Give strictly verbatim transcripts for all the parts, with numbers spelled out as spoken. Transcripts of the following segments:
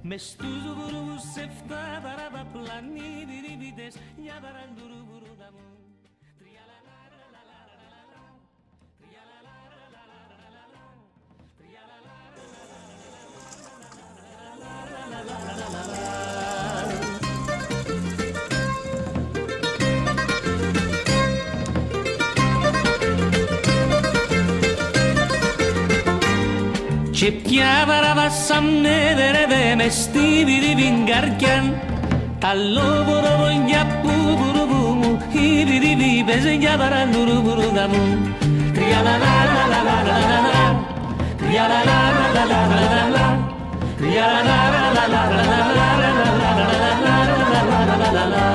Μες στους βουρούς εφτά παραπλανή διρυβητές για παραντουρουβουρούδα μου. Και πια παραβάσαμε δερεβέ μες στη βιριβήν καρκιάν τα λόβορο βολιά που βουρουβού μου η βιριβή παίζε για παραντουρουβουρούδα μου. Τρια λα λα λα λα λα λα λα λα τρια λα λα λα λα λα λα λα λα τρια λα λα λα λα λα λα λα λα λα λα.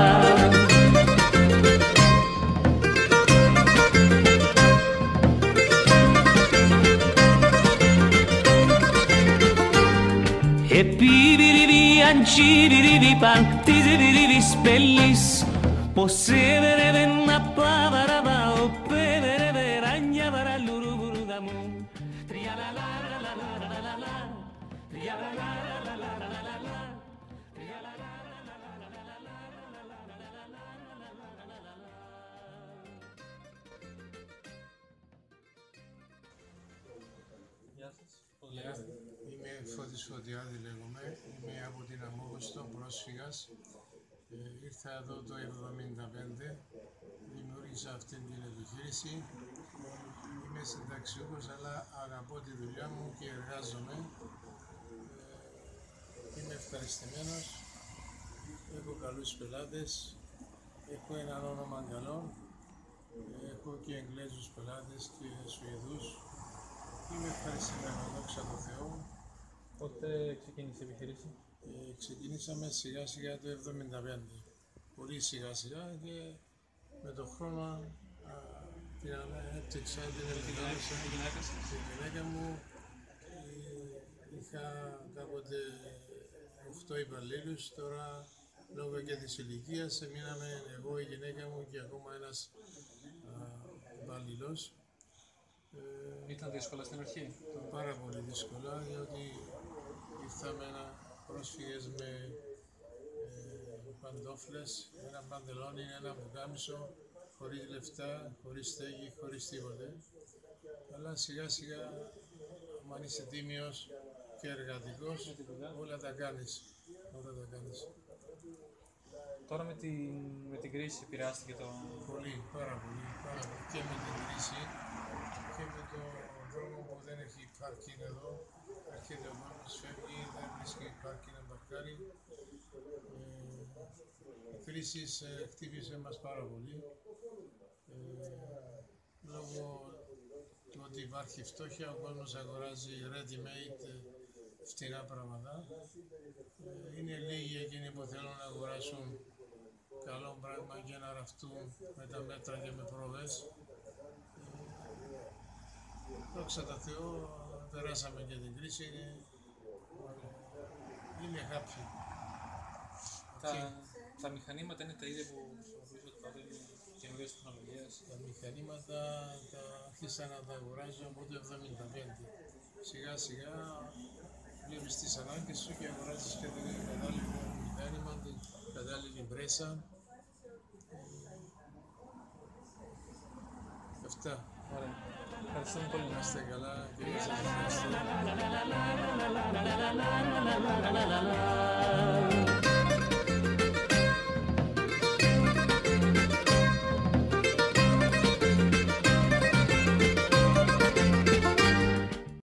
Επιβιριβι αντζιριβι παν της βιριβις πελής πως έβερε να παβαραβά ο πέβερε ράνια παραλουρουβουρούδα μου. Τρια λα λα λα λα λα λα λα λα τρια λα λα λα λα λα λα λα τρια λα λα λα λα λα λα λα λα. Γεια σας, πώς λέγατε? Είμαι Φώτης Φωτιάδη λέγομαι, είμαι από την Αμόχωστο, πρόσφυγας. Ε, ήρθα εδώ το εβδομήντα πέντε, δημιούργησα αυτή την επιχείρηση. Είμαι συνταξιούχος, αλλά αγαπώ τη δουλειά μου και εργάζομαι. Ε, είμαι ευχαριστημένος, έχω καλούς πελάτες, έχω έναν όνομα καλό, έχω και Εγγλέζους πελάτες και Σουηδούς. Είμαι ευχαριστημένος, δόξα τω Θεώ. Πότε ξεκίνησε η επιχείρηση? Ε, ξεκινήσαμε σιγά σιγά το εβδομήντα πέντε. Πολύ σιγά σιγά και με τον χρόνο α, την ανέπτυξα, την επικοινωνήσα. Τη γυναίκα μου ε, είχα κάποτε οκτώ υπαλλήλους, τώρα λόγω και της ηλικίας μείναμε εγώ, η γυναίκα μου και ακόμα ένας υπαλλήλος. Ε, Ήταν δύσκολα στην αρχή? Πάρα πολύ δύσκολα, διότι ήρθαμε ένα πρόσφυγες με ε, παντόφλες, ένα παντελόνι, ένα πουκάμισο, χωρίς λεφτά, χωρίς στέγη, χωρίς τίποτε. Αλλά σιγά σιγά, αν είσαι τίμιος και εργατικός, όλα τα κάνεις. Όλα τα κάνεις. Τώρα με την, με την κρίση επηρεάστηκε το... Πολύ, πάρα πολύ, πάρα πολύ. Και με την κρίση και με τον δρόμο που δεν έχει πάρκινγκ εδώ. Έρχεται ο μόνος, φεύγει, δεν βρίσκει πάρκινγκ να παρκάρει. Ε, η κρίση ε, χτύπησε μας πάρα πολύ. Ε, λόγω του ότι υπάρχει φτώχεια, ο κόσμος αγοράζει ready-made φτηνά πράγματα. Ε, είναι λίγοι εκείνοι που θέλουν να αγοράσουν καλό πράγμα και να ραφτούν με τα μέτρα και με πρόβες. Δόξα τω Θεώ, περάσαμε και την κρίση, είναι, είναι happy. Τα, okay. τα μηχανήματα είναι τα ίδια που χρησιμοποιήσατε τότε, καινούριες τεχνολογίες? Τα μηχανήματα τα άρχισα να τα αγοράζω από το εβδομήντα πέντε. Σιγά σιγά βλέπεις τις ανάγκες σου και αγοράζεις και το κατάλληλο μηχάνημα, την κατάλληλη μπρέσα. Αυτά. Ωραία. Ευχαριστούμε πολύ. Να είστε καλά και να σας ευχαριστώ.